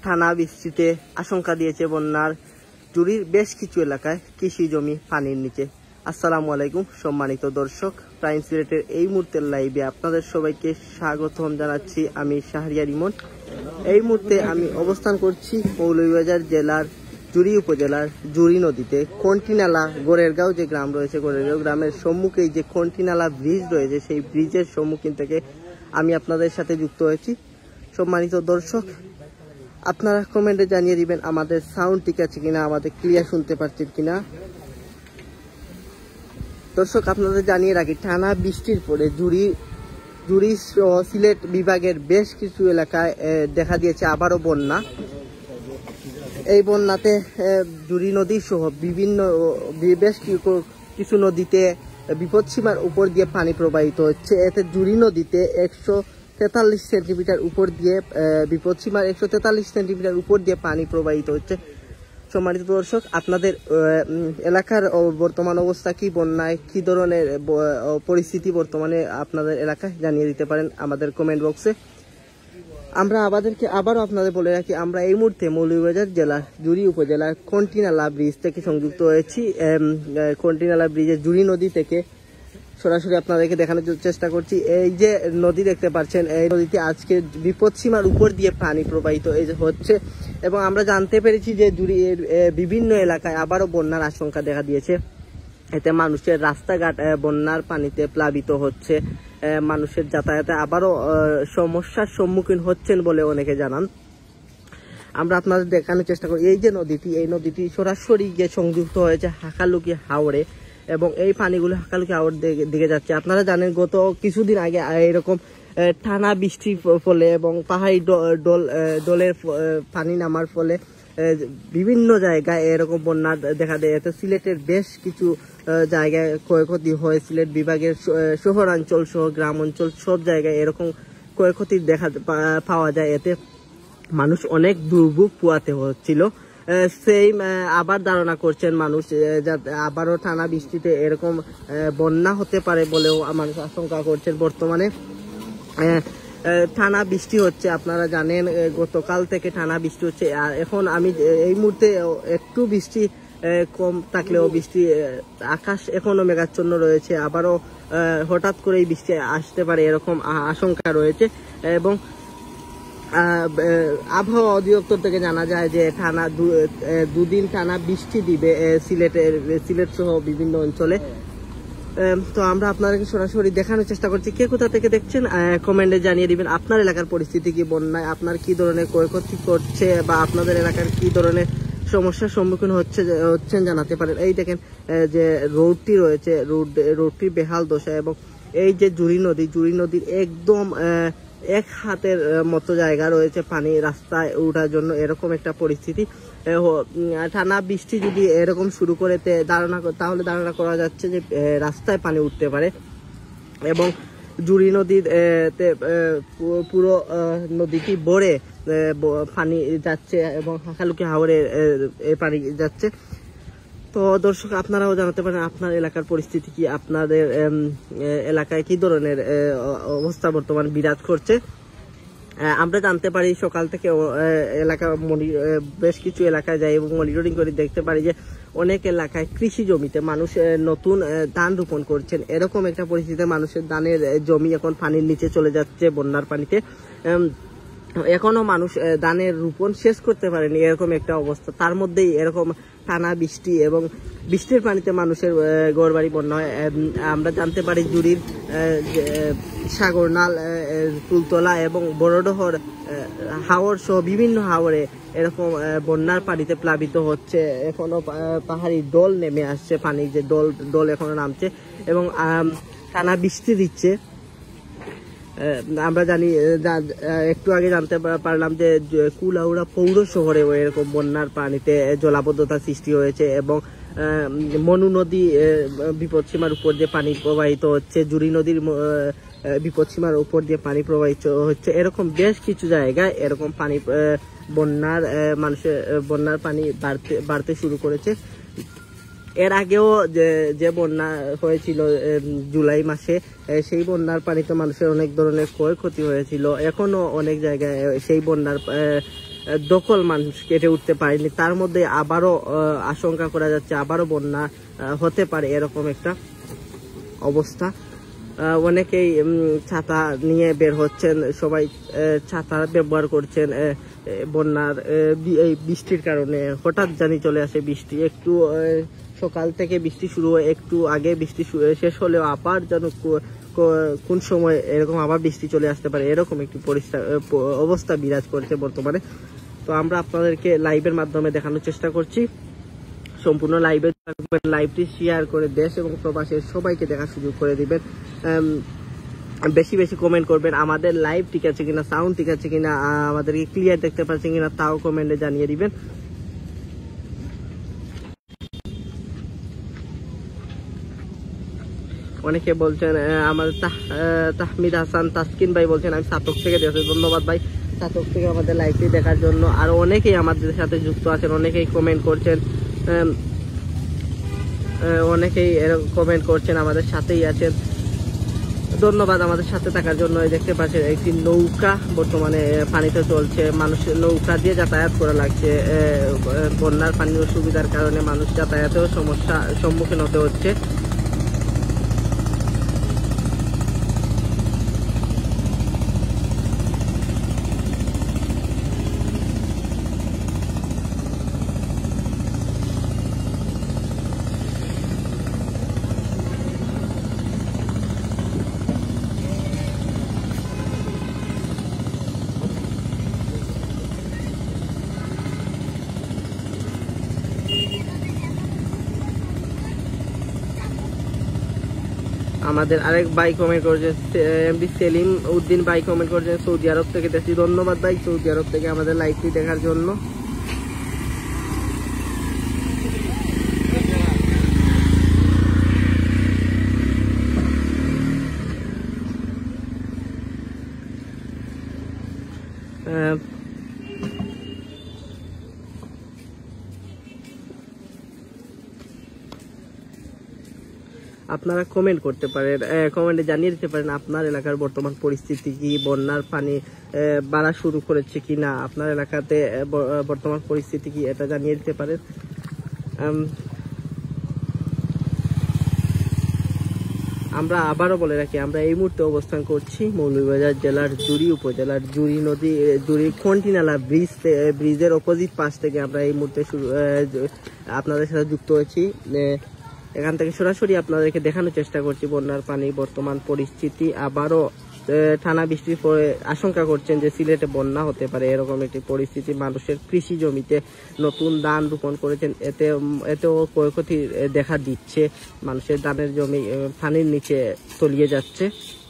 টানা বৃষ্টিতে আশঙ্কা দিয়েছে বন্যার। জুড়ির বেশ কিছু এলাকায় কৃষি জমি পানির নিচে। আসসালামু আলাইকুম সম্মানিত দর্শক, প্রাইম সিলেটের এই মুহূর্তের লাইভে আপনাদের সবাইকে স্বাগতম জানাচ্ছি। আমি শাহরিয়ার ইমন। এই মুহূর্তে আমি অবস্থান করছি মৌলভীবাজার জেলার জুড়ি উপজেলার জুড়ি নদীতে কন্টিনালা গোরেরগাঁও যে গ্রাম রয়েছে, গোরেরগাঁও গ্রামের সম্মুখেই যে কন্টিনালা ব্রিজ রয়েছে, সেই ব্রিজের সম্মুখীন থেকে আমি আপনাদের সাথে যুক্ত হয়েছি। সম্মানিত দর্শক, আপনারা কমেন্টে জানিয়ে দিবেন আমাদের সাউন্ড ঠিক আছে কিনা, আমাদের ক্লিয়ার শুনতে পাচ্ছেন কিনা। দর্শক, আপনাদের জানিয়ে রাখি, টানা বৃষ্টির পরে জুড়ি সিলেট বিভাগের বেশ কিছু এলাকায় দেখা দিয়েছে আবারও বন্যা। এই বন্যাতে জুড়ি নদী সহ বিভিন্ন বেশ কিছু নদীতে বিপদসীমার উপর দিয়ে পানি প্রবাহিত হচ্ছে। এতে জুড়ি নদীতে 143 সেন্টিমিটার উপর দিয়ে বিপদসীমার 143 সেন্টিমিটার উপর দিয়ে পানি প্রবাহিত হচ্ছে। সম্মানিত দর্শক, আপনাদের এলাকার বর্তমান অবস্থা কি, বন্যায় কি ধরনের পরিস্থিতি বর্তমানে আপনাদের এলাকায় জানিয়ে দিতে পারেন আমাদের কমেন্ট বক্সে। আমরা আবারও আপনাদের বলে রাখি, আমরা এই মুহূর্তে মৌলভীবাজার জেলার জুড়ি উপজেলার কন্টিনালা ব্রিজ থেকে সংযুক্ত হয়েছি। কন্টিনালা ব্রিজের জুড়ি নদী থেকে সরাসরি আপনাদেরকে দেখানোর চেষ্টা করছি। এই যে নদী দেখতে পাচ্ছেন, এই নদীতে আজকে বিপদসীমার উপর দিয়ে পানি প্রবাহিত হচ্ছে এবং আমরা জানতে পেরেছি যে জুড়ির বিভিন্ন এলাকায় আবারও বন্যার আশঙ্কা দেখা দিয়েছে। এতে মানুষের রাস্তাঘাট বন্যার পানিতে প্লাবিত হচ্ছে, মানুষের যাতায়াতে আবারও সমস্যার সম্মুখীন হচ্ছেন বলে অনেকে জানান। আমরা আপনাদের দেখানোর চেষ্টা করি, এই যে এই নদীটি সরাসরি গিয়ে সংযুক্ত হয়েছে হাকালুকি হাওড়ে এবং এই পানিগুলো হাকালুকি হাওড় দিকে যাচ্ছে। আপনারা জানেন, গত কিছুদিন আগে এরকম টানা বৃষ্টির ফলে এবং পাহাড়ি ডলের পানি নামার ফলে বিভিন্ন জায়গায় এরকম বন্যা দেখা দেয়। এতে সিলেটের বেশ কিছু জায়গায় ক্ষয়ক্ষতি হয়। সিলেট বিভাগের শহরাঞ্চল সহ গ্রাম অঞ্চল সব জায়গায় এরকম ক্ষয়ক্ষতি পাওয়া যায়। এতে মানুষ অনেক দুর্ভোগ পোয়াতে হচ্ছিল। সেই আবার ধারণা করছেন মানুষ আবারও টানা বৃষ্টিতে এরকম বন্যা হতে পারে বলেও মানুষ আশঙ্কা করছেন। বর্তমানে টানা বৃষ্টি হচ্ছে, আপনারা জানেন গতকাল থেকে টানা বৃষ্টি হচ্ছে। আর এখন আমি এই মুহূর্তে একটু বৃষ্টি কম থাকলেও আকাশ এখনো মেঘাচ্ছন্ন রয়েছে। আবারও হঠাৎ করে এই বৃষ্টি আসতে পারে এরকম আশঙ্কা রয়েছে এবং আবহাওয়া অধিদপ্তর থেকে জানা যায় যে টানা দুদিন টানা বৃষ্টি দিবে সিলেট সহ বিভিন্ন অঞ্চলে। তো আমরা আপনাদেরকে সরাসরি দেখানোর চেষ্টা করছি। কে কোথা থেকে দেখছেন কমেন্টে জানিয়ে দিবেন আপনার এলাকার পরিস্থিতি কি, বন্যায় আপনার কি ধরনের ক্ষয়ক্ষতি করছে বা আপনাদের এলাকার কি ধরনের সমস্যার সম্মুখীন হচ্ছেন জানাতে পারেন। এই দেখেন যে রোডটি রয়েছে, রোডটির বেহাল দশা এবং এই যে জুড়ি নদীর একদম এক হাতের মতো জায়গা রয়েছে পানি রাস্তায় ওঠার জন্য, এরকম একটা পরিস্থিতি। টানা বৃষ্টি যদি এরকম শুরু করে তাহলে ধারণা করা যাচ্ছে যে রাস্তায় পানি উঠতে পারে এবং জুড়ি নদীর পুরো নদীটি ভরে পানি যাচ্ছে এবং হাকালুকি হাওড়ে পানি যাচ্ছে। তো দর্শক, আপনারাও জানাতে পারেন আপনার এলাকার পরিস্থিতি কি, আপনাদের এলাকায় কি ধরনের অবস্থা বর্তমান বিরাজ করছে। আমরা জানতে পারি সকাল থেকে বেশ কিছু এলাকায় যাই এবং মনিটরিং করে দেখতে পারি যে অনেক এলাকায় কৃষি জমিতে মানুষ নতুন ধান রোপণ করছেন। এরকম একটা পরিস্থিতিতে মানুষের ধানের জমি এখন পানির নিচে চলে যাচ্ছে বন্যার পানিতে। এখনো মানুষ ধানের রোপণ শেষ করতে পারেনি, এরকম একটা অবস্থা। তার মধ্যেই এরকম টানা বৃষ্টি এবং বৃষ্টির পানিতে মানুষের ঘরবাড়ি বন্যা হয়। আমরা জানতে পারি জুড়ির সাগরনাল, তুলতলা এবং বড়ডহর হাওড় সহ বিভিন্ন হাওড়ে এরকম বন্যার পানিতে প্লাবিত হচ্ছে। এখনো পাহাড়ি ডল নেমে আসছে, পানি যে ডল এখনো নামছে এবং টানা বৃষ্টি দিচ্ছে। আমরা জানি, একটু আগে জানতে পারলাম যে কুলাউড়া পৌর শহরে এরকম বন্যার পানিতে জলাবদ্ধতা সৃষ্টি হয়েছে এবং মনু নদী বিপদসীমার উপর দিয়ে পানি প্রবাহিত হচ্ছে, জুড়ি নদীর বিপদসীমার উপর দিয়ে পানি প্রবাহিত হচ্ছে। এরকম বেশ কিছু জায়গায় এরকম পানি বন্যার পানি বাড়তে শুরু করেছে। এর আগেও যে বন্যা হয়েছিল জুলাই মাসে, সেই বন্যার পানিতে মানুষের অনেক ধরনের ক্ষয়ক্ষতি হয়েছিল। এখনো অনেক জায়গায় সেই বন্যার দখল মানুষ কেটে উঠতে পারেনি, তার মধ্যে আবারও আশঙ্কা করা যাচ্ছে আবারও বন্যা হতে পারে এরকম একটা অবস্থা। অনেকেই ছাতা নিয়ে বের হচ্ছেন, সবাই ছাতা ব্যবহার করছেন। বন্যার এই বৃষ্টির কারণে হঠাৎ জানি চলে আসে বৃষ্টি, একটু সকাল থেকে বৃষ্টি শুরু হয়, একটু আগে বৃষ্টি শেষ হলেও আবার যেন কোন সময় এরকম আবার বৃষ্টি চলে আসতে পারে, এরকম একটি অবস্থা বিরাজ করছে বর্তমানে। তো আমরা আপনাদেরকে লাইভের মাধ্যমে দেখানোর চেষ্টা করছি। সম্পূর্ণ লাইভটি শেয়ার করে দেশ এবং প্রবাসের সবাইকে দেখার সুযোগ করে দিবেন। বেশি বেশি কমেন্ট করবেন, আমাদের লাইভ ঠিক আছে কিনা, সাউন্ড ঠিক আছে কিনা, আমাদেরকে ক্লিয়ার দেখতে পাচ্ছেন কিনা তাও কমেন্টে জানিয়ে দিবেন। অনেকে বলছেন, আমাদের তাহমিদ হাসান তাসকিন ভাই বলছেন আমি সাতক থেকে দেখছি, ধন্যবাদ ভাই সাতক থেকে আমাদের লাইভটি দেখার জন্য। আর অনেকেই আমাদের সাথে যুক্ত আছেন, অনেকেই কমেন্ট করছেন, অনেকেই এরকম কমেন্ট করছেন, আমাদের সাথেই আছেন, ধন্যবাদ আমাদের সাথে থাকার জন্য। দেখতে পাচ্ছেন একটি নৌকা বর্তমানে পানিতে চলছে, মানুষের নৌকা দিয়ে যাতায়াত করা লাগছে। বন্যার পানির অসুবিধার কারণে মানুষ যাতায়াতেও সমস্যার সম্মুখীন হতে হচ্ছে। আমাদের আরেক ভাই কমেন্ট করেছেন, এমডি সেলিম উদ্দিন ভাই কমেন্ট করেছেন সৌদি আরব থেকে দেখছি, ধন্যবাদ ভাই সৌদি আরব থেকে আমাদের লাইভটি দেখার জন্য। আপনারা কমেন্ট করতে পারেন, কমেন্টে জানিয়ে দিতে পারেন আপনার এলাকার বর্তমান পরিস্থিতি কি, বন্যার পানি বাড়া শুরু করেছে কিনা, আপনার এলাকাতে বর্তমান পরিস্থিতি কি, এটা জানিয়ে দিতে পারেন। আমরা আবারও বলে রাখি, আমরা এই মুহূর্তে অবস্থান করছি মৌলভীবাজার জেলার জুড়ি উপজেলার জুড়ি নদী জুড়ি খন্টিনালা ব্রিজের অপোজিট পাশ থেকে আমরা এই মুহূর্তে আপনাদের সাথে যুক্ত হয়েছি। এখান থেকে সরাসরি আপনাদেরকে দেখানোর চেষ্টা করছি বন্যার পানি বর্তমান পরিস্থিতি। আবারও টানা বৃষ্টির পরে আশঙ্কা করছেন যে সিলেটে বন্যা হতে পারে, এরকম একটি পরিস্থিতি। মানুষের কৃষি জমিতে নতুন ধান রোপণ করেছেন, এতেও ক্ষয়ক্ষতি দেখা দিচ্ছে, মানুষের ধানের জমি পানির নিচে তলিয়ে যাচ্ছে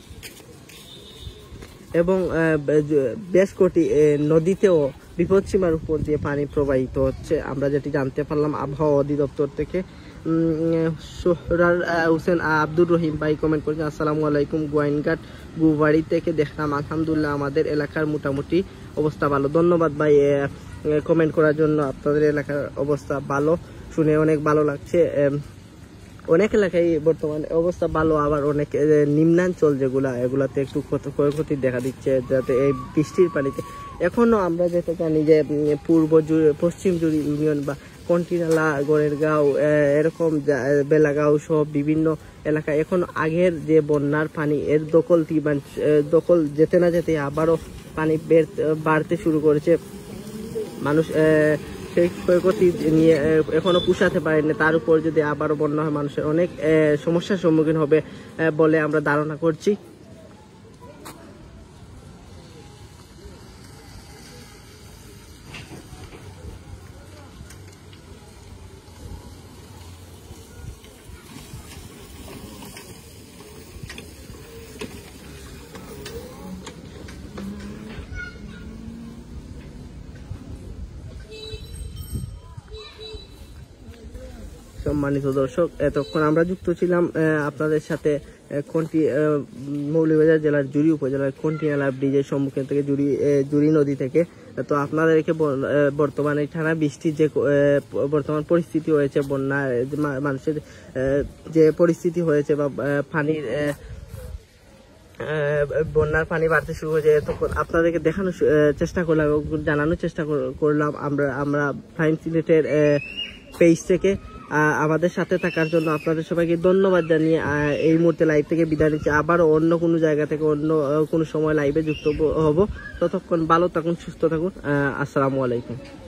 এবং বেশ কটি নদীতেও বিপদসীমার উপর দিয়ে পানি প্রবাহিত হচ্ছে। আমরা যেটি জানতে পারলাম আবহাওয়া অধিদপ্তর থেকে। সোহরার হোসেন আব্দুর রহিম ভাই কমেন্ট করেছেন, আসসালামু আলাইকুম, গোয়াইনঘাট গুবাড়ি থেকে দেখলাম, আলহামদুলিল্লাহ আমাদের এলাকার মোটামুটি অবস্থা ভালো। ধন্যবাদ ভাই কমেন্ট করার জন্য, আপনাদের এলাকার অবস্থা ভালো শুনে অনেক ভালো লাগছে। অনেক এলাকায় বর্তমানে অবস্থা ভালো, আবার অনেক নিম্নাঞ্চল এগুলাতে একটু ক্ষয়ক্ষতি দেখা দিচ্ছে, যাতে এই বৃষ্টির পানিতে। এখনো আমরা যেটা জানি যে পশ্চিম জুড়ি ইউনিয়ন বা কন্টিনালা, গড়েরগাঁও, এরকম বেলাগাঁও সহ বিভিন্ন এলাকা এখন আগের যে বন্যার পানি এর দখল যেতে না যেতে আবারও পানি বাড়তে শুরু করেছে। মানুষ সেই ক্ষয়ক্ষতি নিয়ে এখনো পুষাতে পারেনি, তার উপর যদি আবারও বন্যা হয় মানুষের অনেক সমস্যার সম্মুখীন হবে বলে আমরা ধারণা করছি। সম্মানিত দর্শক, এতক্ষণ আমরা যুক্ত ছিলাম আপনাদের সাথে মৌলভীবাজার জেলার জুড়ি উপজেলার কন্টিনালা ব্রিজের সম্মুখীন থেকে জুড়ি নদী থেকে। তো আপনাদেরকে বর্তমানে টানা বৃষ্টির যে বর্তমান পরিস্থিতি হয়েছে, বন্যা মানুষের যে পরিস্থিতি হয়েছে বা পানির বন্যার পানি বাড়তে শুরু হয়ে যায়, তখন আপনাদেরকে দেখানোর চেষ্টা করলাম, জানানোর চেষ্টা করলাম আমরা ফাইন সিলেটের পেজ থেকে। আমাদের সাথে থাকার জন্য আপনাদের সবাইকে ধন্যবাদ জানিয়ে এই মুহূর্তে লাইভ থেকে বিদায় নিচ্ছি। আবারও অন্য কোনো জায়গা থেকে অন্য কোনো সময় লাইভে যুক্ত হব। ততক্ষণ ভালো থাকুন, সুস্থ থাকুন। আসসালামু আলাইকুম।